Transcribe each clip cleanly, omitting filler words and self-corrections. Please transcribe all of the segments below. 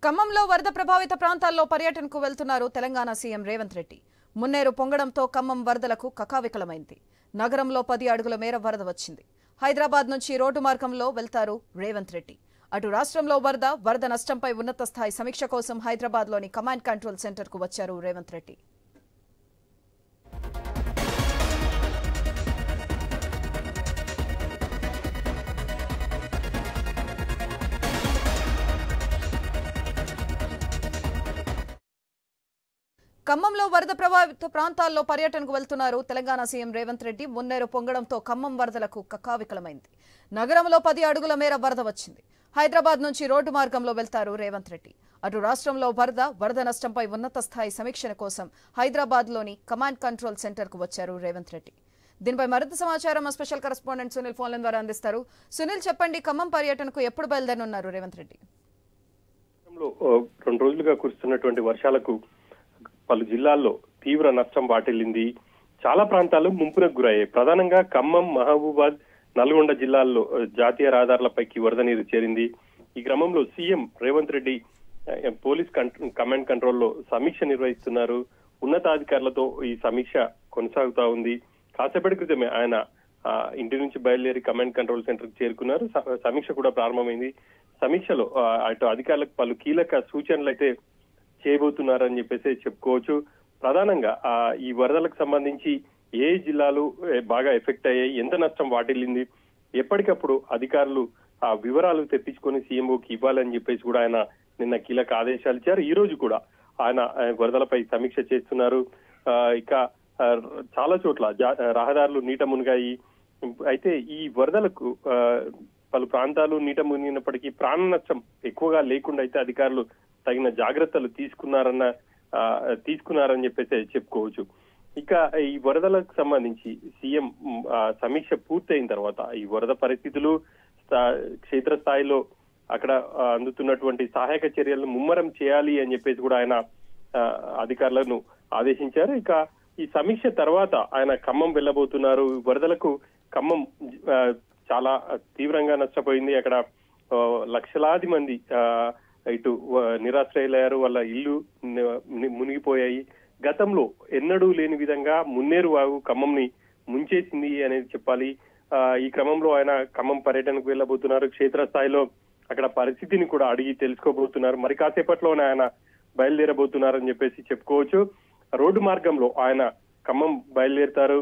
ఖమ్మంలో వరద ప్రభావిత ప్రాంతాల్లో పర్యటనకు వెళ్తున్నారు తెలంగాణ సీఎం రేవంత్ రెడ్డి. మున్నేరు పొంగడంతో ఖమ్మం వరదలకు కకావికలమైంది. నగరంలో 10 అడుగుల మేర వరద వచ్చింది. హైదరాబాద్ నుంచి రోడ్డు మార్గంలో వెళ్తారు రేవంత్ రెడ్డి. అటు రాష్ట్రంలో వరద నష్టంపై ఉన్నత స్థాయి సమీక్ష కోసం హైదరాబాద్లోని కమాండ్ కంట్రోల్ సెంటర్కు వచ్చారు రేవంత్ రెడ్డి. ఖమ్మంలో వరద ప్రభావిత ప్రాంతాల్లో పర్యటనకు వెళ్తున్నారు తెలంగాణ సీఎం రేవంత్ రెడ్డి. మున్నేరు పొంగడంతో ఖమ్మం వరదలకు కక్కావికలమైంది. నగరంలో 10 అడుగుల మేర వరద వచ్చింది. హైదరాబాద్ నుంచి రోడ్డు మార్గంలో వెళ్తారు రేవంత్ రెడ్డి. అటు రాష్ట్రంలో వరద నష్టంపై ఉన్నత స్థాయి సమీక్ష కోసం హైదరాబాద్లోని కమాండ్ కంట్రోల్ సెంటర్కు వచ్చారు రేవంత్ రెడ్డి. దీనిపై మరింత సమాచారం మా special correspondent Sunil phone line ద్వారా అందిస్తారు. సునీల్, చెప్పండి, ఖమ్మం పర్యటనకు ఎప్పుడు బయలుదేరనున్నారు రేవంత్ రెడ్డి? 2 రోజులుగా కురుస్తున్నటువంటి వర్షాలకు పలు జిల్లాల్లో తీవ్ర నష్టం వాటిల్లింది. చాలా ప్రాంతాలు ముంపునకు గురయ్యాయి. ప్రధానంగా ఖమ్మం, మహబూబాద్, నల్గొండ జిల్లాల్లో జాతీయ రహదారులపైకి వరద నీరు చేరింది. ఈ క్రమంలో CM Revanth Reddy police command కంట్రోల్లో సమీక్ష నిర్వహిస్తున్నారు. ఉన్నతాధికారులతో ఈ సమీక్ష కొనసాగుతా ఉంది. కాసేపటి క్రితమే ఆయన ఇంటి నుంచి బయలుదేరి కమాండ్ కంట్రోల్ సెంటర్ చేరుకున్నారు. సమీక్ష కూడా ప్రారంభమైంది. సమీక్షలో అటు అధికారులకు పలు కీలక సూచనలు అయితే చేయబోతున్నారని చెప్పేసి చెప్పుకోవచ్చు. ప్రధానంగా ఈ వరదలకు సంబంధించి ఏ జిల్లాలు బాగా ఎఫెక్ట్ అయ్యాయి, ఎంత నష్టం వాటిల్లింది, ఎప్పటికప్పుడు అధికారులు ఆ వివరాలు తెప్పించుకొని సీఎంఓకి ఇవ్వాలని చెప్పేసి కూడా ఆయన నిన్న కీలక ఆదేశాలు ఇచ్చారు. ఈ రోజు కూడా ఆయన వరదలపై సమీక్ష చేస్తున్నారు. ఇక చాలా చోట్ల రహదారులు నీట మునిగాయి. అయితే ఈ వరదలకు పలు ప్రాంతాలు నీట మునిగినప్పటికీ ప్రాణ నష్టం ఎక్కువగా లేకుండా అయితే అధికారులు తగిన జాగ్రత్తలు తీసుకున్నారని చెప్పేసి చెప్పుకోవచ్చు. ఇక ఈ వరదలకు సంబంధించి సీఎం సమీక్ష పూర్తయిన తర్వాత ఈ వరద పరిస్థితులు, క్షేత్రస్థాయిలో అక్కడ అందుతున్నటువంటి సహాయక చర్యలను ముమ్మరం చేయాలి అని చెప్పేసి కూడా ఆయన అధికారులను ఆదేశించారు. ఇక ఈ సమీక్ష తర్వాత ఆయన ఖమ్మం వెళ్ళబోతున్నారు. వరదలకు ఖమ్మం చాలా తీవ్రంగా నష్టపోయింది. అక్కడ లక్షలాది మంది ఇటు నిరాశ్రయులయ్యారు. వాళ్ళ ఇల్లు మునిగిపోయాయి. గతంలో ఎన్నడూ లేని విధంగా మున్నేరు వాగు ఖమ్మంని ముంచేసింది అనేది చెప్పాలి. ఈ క్రమంలో ఆయన ఖమ్మం పర్యటనకు వెళ్ళబోతున్నారు. క్షేత్రస్థాయిలో అక్కడ పరిస్థితిని కూడా అడిగి తెలుసుకోబోతున్నారు. మరి కాసేపట్లోనే ఆయన బయలుదేరబోతున్నారని చెప్పేసి చెప్పుకోవచ్చు. రోడ్డు మార్గంలో ఆయన ఖమ్మం బయలుదేరుతారు.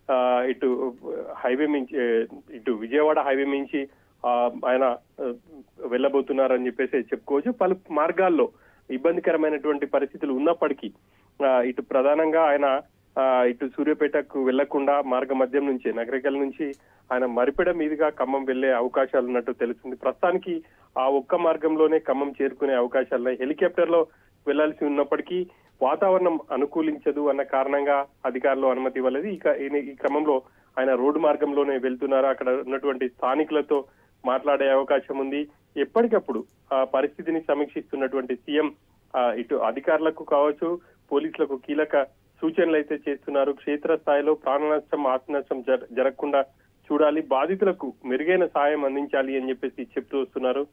ఇటు హైవే మించి ఇటు విజయవాడ హైవే మించి ఆయన వెళ్ళబోతున్నారని చెప్పేసి చెప్పుకోవచ్చు. పలు మార్గాల్లో ఇబ్బందికరమైనటువంటి పరిస్థితులు ఉన్నప్పటికీ ఇటు ప్రధానంగా ఆయన ఇటు సూర్యాపేటకు వెళ్లకుండా మార్గ మధ్యం నుంచి నగరికల్ నుంచి ఆయన మరిపెడ మీదుగా ఖమ్మం వెళ్లే అవకాశాలు ఉన్నట్టు తెలుస్తుంది. ప్రస్తుతానికి ఆ ఒక్క మార్గంలోనే ఖమ్మం చేరుకునే అవకాశాలు హెలికాప్టర్ లో వెళ్లాల్సి ఉన్నప్పటికీ వాతావరణం అనుకూలించదు అన్న కారణంగా అధికారులు అనుమతి ఇవ్వలేదు. ఈ క్రమంలో ఆయన రోడ్డు మార్గంలోనే వెళ్తున్నారు. అక్కడ ఉన్నటువంటి స్థానికులతో మాట్లాడే అవకాశం ఉంది. ఎప్పటికప్పుడు ఆ పరిస్థితిని సమీక్షిస్తున్నటువంటి సీఎం ఇటు అధికారులకు కావచ్చు, పోలీసులకు కీలక సూచనలు అయితే చేస్తున్నారు. క్షేత్రస్థాయిలో ప్రాణ నష్టం, ఆస్తి నష్టం జరగకుండా చూడాలి, బాధితులకు మెరుగైన సాయం అందించాలి అని చెప్పేసి చెప్తూ వస్తున్నారు.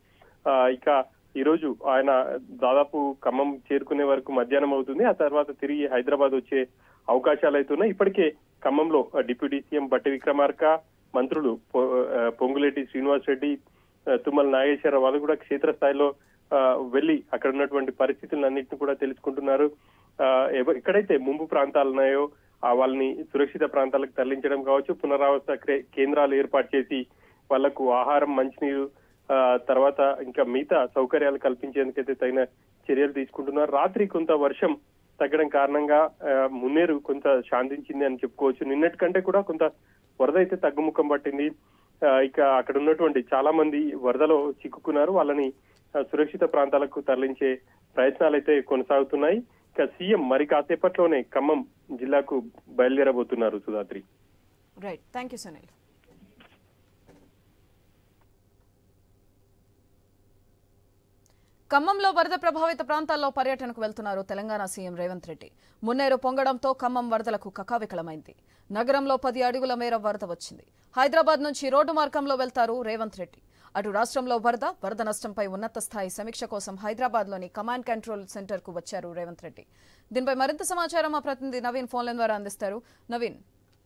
ఇక ఈ రోజు ఆయన దాదాపు ఖమ్మం చేరుకునే వరకు మధ్యాహ్నం అవుతుంది. ఆ తర్వాత తిరిగి హైదరాబాద్ వచ్చే అవకాశాలు అవుతున్నాయి. ఇప్పటికే ఖమ్మంలో డిప్యూటీ సీఎం బట్టి విక్రమార్క, మంత్రులు పొంగులేటి శ్రీనివాస్ రెడ్డి, తుమ్మల నాగేశ్వరరావు వాళ్ళు కూడా క్షేత్రస్థాయిలో వెళ్లి అక్కడ ఉన్నటువంటి పరిస్థితులన్నింటినీ కూడా తెలుసుకుంటున్నారు. ఎక్కడైతే ముంపు ప్రాంతాలు ఉన్నాయో వాళ్ళని సురక్షిత ప్రాంతాలకు తరలించడం కావచ్చు, పునరావాస కేంద్రాలు ఏర్పాటు చేసి వాళ్లకు ఆహారం, మంచినీరు, తర్వాత ఇంకా మిగతా సౌకర్యాలు కల్పించేందుకైతే తగిన చర్యలు తీసుకుంటున్నారు. రాత్రి కొంత వర్షం తగ్గడం కారణంగా మున్నేరు కొంత శాంతించింది అని చెప్పుకోవచ్చు. నిన్నటి కంటే కూడా కొంత వరద అయితే తగ్గుముఖం పట్టింది. ఇక అక్కడ ఉన్నటువంటి చాలా మంది వరదలో చిక్కుకున్నారు. వాళ్ళని సురక్షిత ప్రాంతాలకు తరలించే ప్రయత్నాలు అయితే కొనసాగుతున్నాయి. ఇక సీఎం మరి కాసేపట్లోనే ఖమ్మం జిల్లాకు బయలుదేరబోతున్నారు. Sudhatri. Right, thank you Sunil. ఖమ్మంలో వరద ప్రభావిత ప్రాంతాల్లో పర్యటనకు వెళ్తున్నారు తెలంగాణ సీఎం రేవంత్ రెడ్డి. మున్నేరు పొంగడంతో ఖమ్మం వరదలకు కకావికలమైంది. నగరంలో 10 అడుగుల మేర వరద వచ్చింది. హైదరాబాద్ నుంచి రోడ్డు మార్గంలో వెళ్తారు రేవంత్ రెడ్డి. అటు రాష్ట్రంలో వరద నష్టంపై ఉన్నత స్థాయి సమీక్ష కోసం హైదరాబాద్లోని కమాండ్ కంట్రోల్ సెంటర్కు వచ్చారు రేవంత్ రెడ్డి. దీనిపై మరింత సమాచారం మా ప్రతినిధి నవీన్ ఫోన్ లైన్ ద్వారా అందిస్తారు. నవీన్,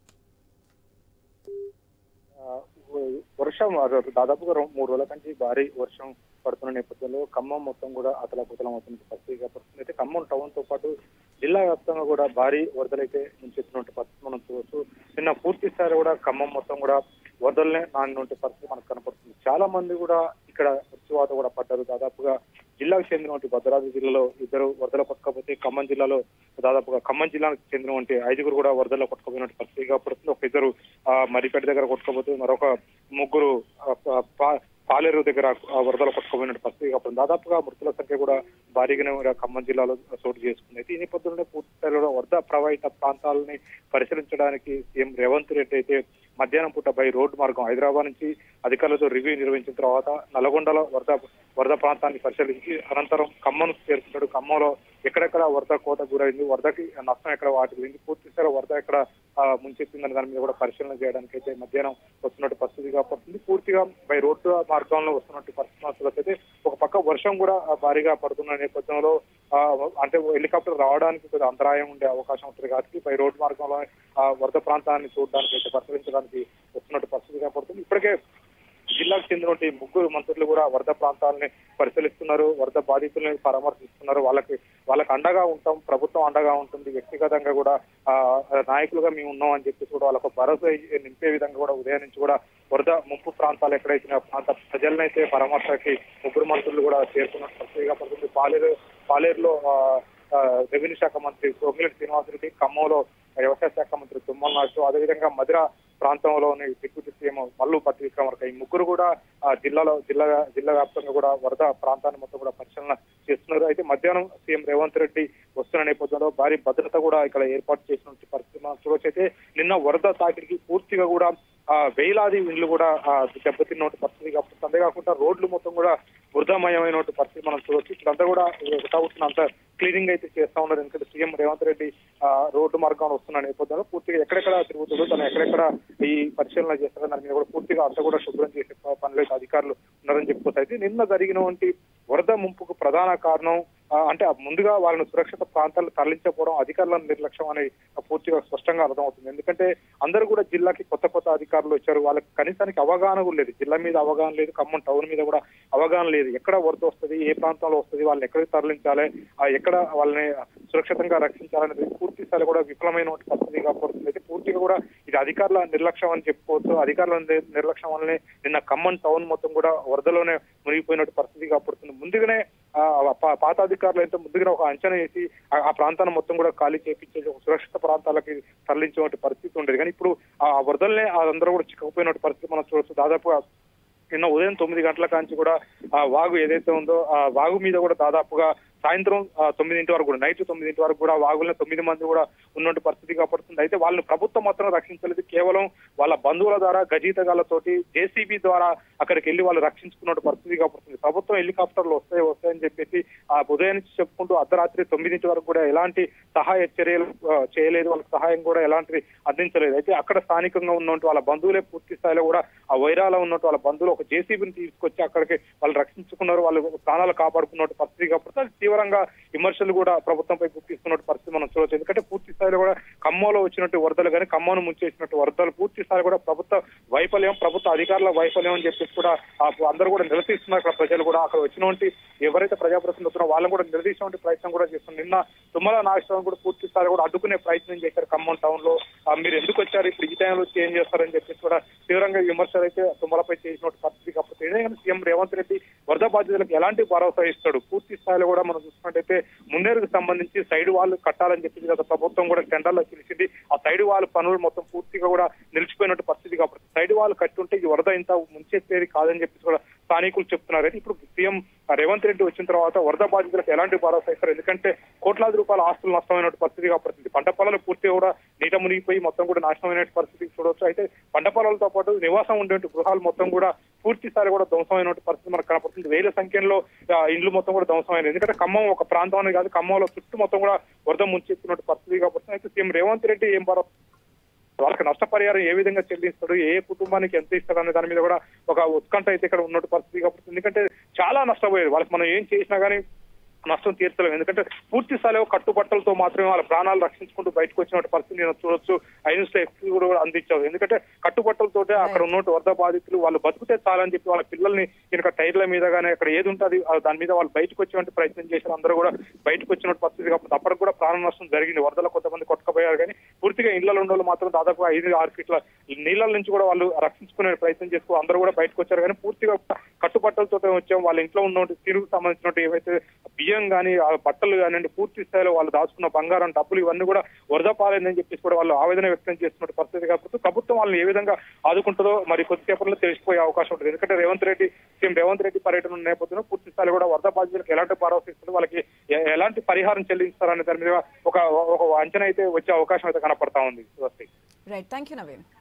వర్షం దాదాపుగా 3 రోజుల నుంచి భారీ వర్షం పడుతున్న నేపథ్యంలో ఖమ్మం మొత్తం కూడా అతలాకుతలం అవుతున్న పరిస్థితిగా పడుతుంది. అయితే ఖమ్మం టౌన్ తో పాటు జిల్లా వ్యాప్తంగా కూడా భారీ వరదలైతే ముంచెత్తినటువంటి పరిస్థితి మనం చూడవచ్చు. నిన్న పూర్తి స్థాయిలో కూడా ఖమ్మం మొత్తం కూడా వరదలనే నానినటువంటి పరిస్థితి మనకు కనపడుతుంది. చాలా మంది కూడా ఇక్కడ మృత్యువాత కూడా పడ్డారు. దాదాపుగా జిల్లాకు చెందినటువంటి భద్రాద్రి జిల్లాలో 2 వరదలు కొట్టుకపోతే ఖమ్మం జిల్లాలో దాదాపుగా ఖమ్మం జిల్లాకు చెందినటువంటి 5 కూడా వరదల్లో కొట్టుకుపోయినటువంటి పరిస్థితిగా పడుతుంది. ఒక 2 మరిపేట దగ్గర కొట్టుకపోతే మరొక 3 పాలేరు దగ్గర వరదలు కొట్టుకుపోయినటువంటి పరిస్థితి కాబట్టి దాదాపుగా మృతుల సంఖ్య కూడా భారీగానే ఖమ్మం జిల్లాలో చోటు చేసుకుంది. అయితే ఈ నేపథ్యంలో పూర్తి స్థాయిలో వరద ప్రభావిత ప్రాంతాలని పరిశీలించడానికి సీఎం రేవంత్ రెడ్డి అయితే మధ్యాహ్నం పూట బై రోడ్డు మార్గం హైదరాబాద్ నుంచి అధికారులతో రివ్యూ నిర్వహించిన తర్వాత నల్గొండలో వరద ప్రాంతాన్ని పరిశీలించి అనంతరం ఖమ్మం చేరుకుంటాడు. ఖమ్మంలో ఎక్కడెక్కడ వరద కోత గురైంది, వరదకి నష్టం ఎక్కడ వాటింది, పూర్తి స్థాయిలో వరద ఎక్కడ ముంచెత్తిందని దాని మీద కూడా పరిశీలన చేయడానికి అయితే మధ్యాహ్నం వస్తున్నట్టు పరిస్థితిగా పడుతుంది. పూర్తిగా బై రోడ్డు మార్గంలో వస్తున్నట్టు పరిస్థితులు అయితే ఒక పక్క వర్షం కూడా భారీగా పడుతున్న నేపథ్యంలో అంటే హెలికాప్టర్ రావడానికి కొద్దిగా అంతరాయం ఉండే అవకాశం ఉంటుంది కాబట్టి బై రోడ్డు మార్గంలో వరద ప్రాంతాన్ని చూడడానికి అయితే పరిశీలించడానికి వస్తున్నట్టు పరిస్థితిగా పడుతుంది. ఇప్పటికే జిల్లాకు చెందినటువంటి 3 మంత్రులు కూడా వరద ప్రాంతాలని పరిశీలిస్తున్నారు, వరద బాధితులను పరామర్శిస్తున్నారు. వాళ్ళకి అండగా ఉంటాం, ప్రభుత్వం అండగా ఉంటుంది, వ్యక్తిగతంగా కూడా నాయకులుగా మేము ఉన్నాం అని చెప్పేసి కూడా వాళ్ళకు భరోసా నింపే విధంగా కూడా ఉదయం నుంచి కూడా వరద ముంపు ప్రాంతాలు ఎక్కడైతే ప్రాంత ప్రజలనైతే పరామర్శకి 3 మంత్రులు కూడా చేరుకున్న పరిస్థితిగా పడుతుంది. పాలేరులో రెవెన్యూ శాఖ మంత్రి సోమిరెడ్డి శ్రీనివాసరెడ్డి, ఖమ్మంలో వ్యవసాయ శాఖ మంత్రి తుమ్మల నాగేశ్వరరావు, అదేవిధంగా మధిర ప్రాంతంలోని డిప్యూటీ సీఎం మల్లు భట్టి విక్రమార్క ఈ 3 కూడా జిల్లా వ్యాప్తంగా కూడా వరద ప్రాంతాన్ని మొత్తం కూడా పరిశీలన చేస్తున్నారు. అయితే మధ్యాహ్నం సీఎం రేవంత్ రెడ్డి వస్తున్న నేపథ్యంలో భారీ భద్రత కూడా ఇక్కడ ఏర్పాటు చేసినటువంటి పరిస్థితి మనం చూడవచ్చు. అయితే నిన్న వరద తాకిడికి పూర్తిగా కూడా వేలాది ఇండ్లు కూడా దెబ్బతిన్నటువంటి పరిస్థితి కాబట్టి అంతేకాకుండా రోడ్లు మొత్తం కూడా వృధామయమైనటువంటి పరిస్థితి మనం చూడవచ్చు. ఇక్కడంతా కూడా అంత క్లీనింగ్ అయితే చేస్తా ఉన్నారు. ఎందుకంటే సీఎం రేవంత్ రెడ్డి రోడ్డు మార్గంలో వస్తున్న నేపథ్యంలో పూర్తిగా ఎక్కడెక్కడ తిరుగుతాడో తను ఎక్కడెక్కడ ఈ పరిశీలన చేస్తారో దాని మీద కూడా పూర్తిగా అంతా కూడా శుభ్రం చేసే పనులు అధికారులు ఉన్నారని చెప్పుకోవచ్చు. అయితే నిన్న జరిగినటువంటి వరద ముంపుకు ప్రధాన కారణం అంటే ముందుగా వాళ్ళని సురక్షిత ప్రాంతాలు తరలించకపోవడం, అధికారుల నిర్లక్ష్యం అనేది పూర్తిగా స్పష్టంగా అర్థమవుతుంది. ఎందుకంటే అందరూ కూడా జిల్లాకి కొత్త అధికారులు వచ్చారు, వాళ్ళకి కనీసానికి అవగాహన కూడా లేదు, జిల్లా మీద అవగాహన లేదు, ఖమ్మం టౌన్ మీద కూడా అవగాహన లేదు. ఎక్కడ వరద వస్తుంది, ఏ ప్రాంతంలో వస్తుంది, వాళ్ళని ఎక్కడికి తరలించాలి, ఎక్కడ వాళ్ళని సురక్షితంగా రక్షించాలనేది పూర్తి స్థాయి కూడా విఫలమైన పరిస్థితి కాబడుతుంది. అయితే పూర్తిగా కూడా ఇది అధికారుల నిర్లక్ష్యం అని చెప్పుకోవచ్చు. అధికారుల నిర్లక్ష్యం వల్లనే నిన్న ఖమ్మం టౌన్ మొత్తం కూడా వరదలోనే మునిగిపోయినట్టు పరిస్థితి కాబడుతుంది. ముందుగానే పాత అధికారులు అయితే ముందుగా ఒక అంచనా వేసి ఆ ప్రాంతాన్ని మొత్తం కూడా ఖాళీ చేపించేసి ఒక సురక్షిత ప్రాంతాలకి తరలించే పరిస్థితి ఉండేది. కానీ ఇప్పుడు ఆ వరదలనే అందరూ కూడా చిక్కుపోయినట్టు పరిస్థితి మనం చూడవచ్చు. దాదాపుగా నిన్న ఉదయం 9 గంటల కాంచి కూడా ఆ వాగు ఏదైతే ఉందో ఆ వాగు మీద కూడా దాదాపుగా సాయంత్రం 9 వరకు కూడా నైట్ 9 వరకు కూడా వాగుల్లో 9 మంది కూడా ఉన్నట్టు పరిస్థితి కాబడుతుంది. అయితే వాళ్ళని ప్రభుత్వం మాత్రం రక్షించలేదు. కేవలం వాళ్ళ బంధువుల ద్వారా గజీతగాళ్లతోటి జేసీబీ ద్వారా అక్కడికి వెళ్లి వాళ్ళు రక్షించుకున్న పరిస్థితి కాబడుతుంది. ప్రభుత్వం హెలికాప్టర్లు వస్తాయని చెప్పేసి ఆ ఉదయం నుంచి చెప్పుకుంటూ అర్ధరాత్రి 9 వరకు కూడా ఎలాంటి సహాయ చర్యలు చేయలేదు, వాళ్ళకి సహాయం కూడా ఎలాంటివి అందించలేదు. అయితే అక్కడ స్థానికంగా ఉన్నట్టు వాళ్ళ బంధువులే పూర్తి స్థాయిలో కూడా ఆ వైరాలో ఉన్నట్టు వాళ్ళ బంధువులు ఒక జేసీబీని తీసుకొచ్చి అక్కడికి వాళ్ళు రక్షించుకున్నారు, వాళ్ళు ప్రాణాలు కాపాడుకున్నట్టు పరిస్థితి కాబట్టి తీవ్రంగా విమర్శలు కూడా ప్రభుత్వంపై గుర్తిస్తున్న పరిస్థితి మనం చూడవచ్చు. ఎందుకంటే పూర్తి స్థాయిలో కూడా ఖమ్మంలో వచ్చినట్టు వరదలు కానీ ఖమ్మంను ముంచేసినట్టు వరదలు పూర్తి స్థాయి కూడా ప్రభుత్వ వైఫల్యం, ప్రభుత్వ అధికారుల వైఫల్యం అని చెప్పేసి కూడా అందరూ కూడా నిలదీస్తున్నారు. అక్కడ ప్రజలు కూడా అక్కడ వచ్చినటువంటి ఎవరైతే ప్రజాప్రతినిధులు వస్తున్నారో వాళ్ళని కూడా నిలదీసేటువంటి ప్రయత్నం కూడా చేస్తున్నారు. నిన్న తుమ్మల నాగేశ్వరరావు కూడా పూర్తి స్థాయి కూడా అడ్డుకునే ప్రయత్నం చేశారు. ఖమ్మం టౌన్ లో మీరు ఎందుకు వచ్చారు, ఇప్పుడు ఈ టైంలో వచ్చి ఏం చేస్తారని చెప్పేసి కూడా తీవ్రంగా విమర్శలు అయితే తుమ్మలపై చేసినట్టు పరిస్థితి కాబట్టి ఏదైనా సీఎం రేవంత్ రెడ్డి వరద బాధితులకు ఎలాంటి భరోసా ఇస్తాడు. పూర్తి స్థాయిలో కూడా మనం చూసుకున్నట్టయితే మున్నేరుకు సంబంధించి సైడ్ వాల్ కట్టాలని చెప్పి గత ప్రభుత్వం కూడా టెండర్లో పిలిచింది. ఆ సైడ్ వాల్ పనులు మొత్తం పూర్తిగా కూడా నిలిచిపోయినట్టు పరిస్థితి కాబట్టి సైడ్ వాల్ కట్టుంటే ఈ వరద ఇంత ముంచెత్తేది కాదని చెప్పి కూడా స్థానికులు చెప్తున్నారు. అయితే ఇప్పుడు సీఎం రేవంత్ రెడ్డి వచ్చిన తర్వాత వరద బాధితులకు ఎలాంటి భరోసా ఇస్తారు, ఎందుకంటే కోట్లాది రూపాయల ఆస్తులు నష్టమైనట్టు పరిస్థితి కాబట్టి పంట పొలాలు పూర్తిగా కూడా నీట మునిగిపోయి మొత్తం కూడా నాశనమైన పరిస్థితి చూడవచ్చు. అయితే పంట పొలాలతో పాటు నివాసం ఉండే గృహాలు మొత్తం కూడా పూర్తి స్థాయి కూడా ధ్వంసమైన పరిస్థితి మనకు కనపడుతుంది. వేల సంఖ్యలో ఇండ్లు మొత్తం కూడా ధ్వంసమైనది. ఎందుకంటే ఖమ్మం ఒక ప్రాంతం అనేది కాదు, ఖమ్మంలో చుట్టూ మొత్తం కూడా వరద ముంచెత్తున్నట్టు పరిస్థితి కాబట్టి అయితే సీఎం రేవంత్ రెడ్డి ఏం భరోసా వాళ్ళకి నష్టపరిహారం ఏ విధంగా చెల్లిస్తాడు, ఏ కుటుంబానికి ఎంత ఇస్తాడు అనే దాని మీద కూడా ఒక ఉత్కంఠ అయితే ఇక్కడ ఉన్నట్టు పరిస్థితి. కాబట్టి ఎందుకంటే చాలా నష్టపోయేది, వాళ్ళకి మనం ఏం చేసినా కానీ నష్టం తీర్చలేము. ఎందుకంటే పూర్తి స్థాయిలో కట్టుబట్టలతో మాత్రమే వాళ్ళ ప్రాణాలు రక్షించుకుంటూ బయటకు వచ్చిన పరిస్థితి నేను చూడొచ్చు. ఐన్యూస్ లో ఎక్స్క్లూజివ్ కూడా అందించారు. ఎందుకంటే కట్టుబట్టలతోటే అక్కడ ఉన్న వరద బాధితులు వాళ్ళు బతుకుతే చాలని చెప్పి వాళ్ళ పిల్లల్ని కనుక టైర్ల మీద కానీ అక్కడ ఏది ఉంటుంది దాని మీద వాళ్ళు బయటకు వచ్చేటువంటి ప్రయత్నం చేశారు. అందరూ కూడా బయటకు వచ్చిన పరిస్థితి. కాబట్టి అప్పటికి కూడా ప్రాణ నష్టం జరిగింది. వరదలో కొంతమంది కొట్టుకుపోయారు కానీ పూర్తిగా ఇళ్లలో ఉన్న మాత్రం దాదాపు 5-6 ఫీట్ల నీళ్ళ నుంచి కూడా వాళ్ళు రక్షించుకునే ప్రయత్నం చేసుకో అందరూ కూడా బయటకు వచ్చారు. కానీ పూర్తిగా కట్టుబట్టలతో వచ్చాం. వాళ్ళ ఇంట్లో ఉన్న తిరుగు సంబంధించినట్టు ఏవైతే బియ్యం కానీ ఆ బట్టలు కానివ్వండి, పూర్తి స్థాయిలో వాళ్ళు దాచుకున్న బంగారం, డబ్బులు ఇవన్నీ కూడా వరద పాలైందని చెప్పేసి కూడా వాళ్ళు ఆవేదన వ్యక్తం చేస్తున్న పరిస్థితి. కాబట్టి ప్రభుత్వం వాళ్ళని ఏ విధంగా ఆదుకుంటుందో మరి కొద్దిసేపట్లో తెలిసిపోయే అవకాశం ఉంటుంది. ఎందుకంటే సీఎం రేవంత్ రెడ్డి పర్యటన నేపథ్యంలో పూర్తి స్థాయిలో కూడా వరద బాధితులకు ఎలాంటి భరోసా ఇస్తారు, వాళ్ళకి ఎలాంటి పరిహారం చెల్లిస్తారనే దాని మీద ఒక అంచనా అయితే వచ్చే అవకాశం అయితే కనపడతా ఉంది. Right, thank you Naveen.